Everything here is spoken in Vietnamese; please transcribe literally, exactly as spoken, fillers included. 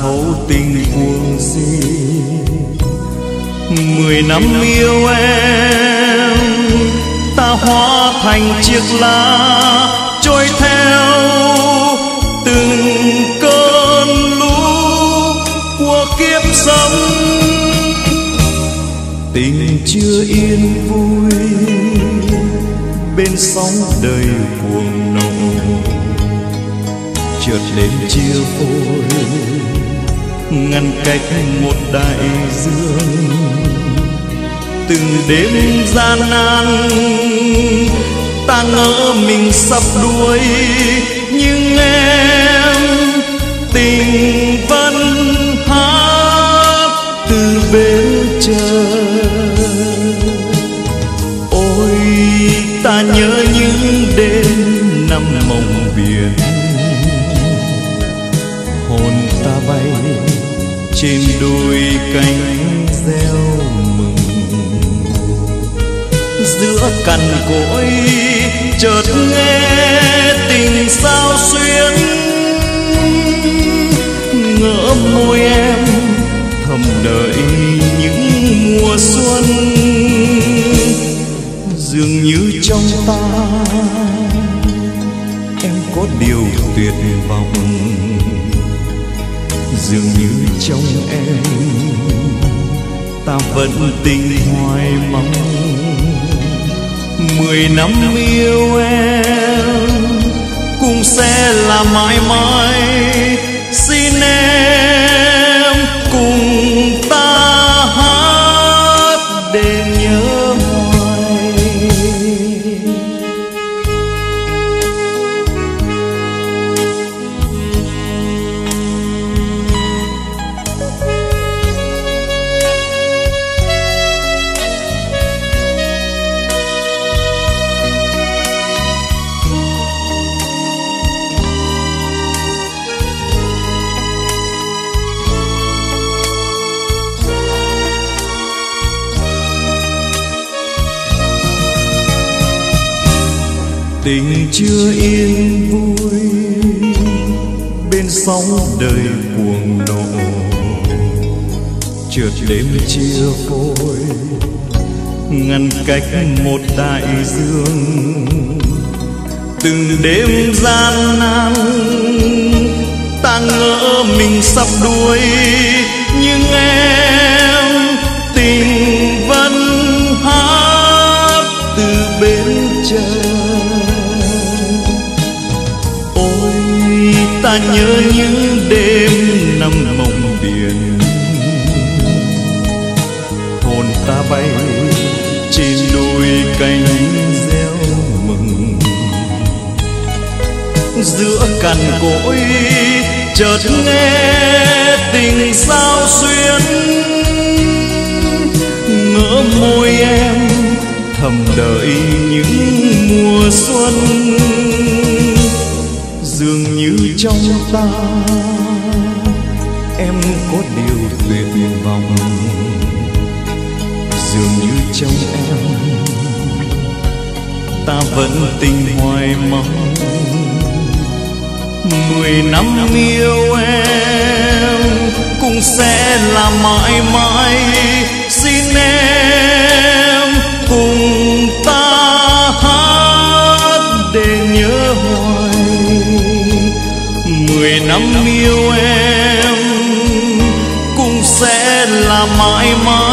thấu tình cuồng si. Mười năm yêu em, ta hóa thành chiếc lá trôi theo từng cơn lũ của kiếp sống. Tình chưa yên vui bên sóng đời cuồng nộ, chợt đến chia phôi ngăn cách một đại dương. Từng đêm gian nan ta ngỡ mình sắp đuối, nhưng em tình vẫn hát từ bên trời. Ôi ta nhớ những đêm nằm mộng biển, hồn ta bay trên đôi cánh gieo mừng. Giữa cằn cỗi chợt nghe tình sao xuyến, ngỡ môi em thầm đợi những mùa xuân. Dường như trong ta em có điều tuyệt vọng, dường như trong em ta vẫn tình hoài mong. Mười năm yêu em cũng sẽ là mãi mãi, xin em cùng ta hát để nhớ hoài. Tình chưa yên vui bên sóng đời cuồng nộ, chợt đêm chia phôi ngăn cách một đại dương. Từng đêm gian nan ta ngỡ mình sắp đuối, nhưng em tình vẫn hát từ bên trời. Ta nhớ những đêm nằm mộng biển, hồn ta bay trên đôi cánh gieo mừng. Giữa cằn cỗi chợt nghe tình sao xuyến, ngỡ môi em thầm đợi những mùa xuân. Dường như trong ta em có điều tuyệt vọng, dường như trong em ta vẫn tình hoài mong. Mười năm yêu em cũng sẽ là mãi mãi, xin em cùng ta hát để nhớ hoài. Mười năm yêu em cũng sẽ là mãi mãi,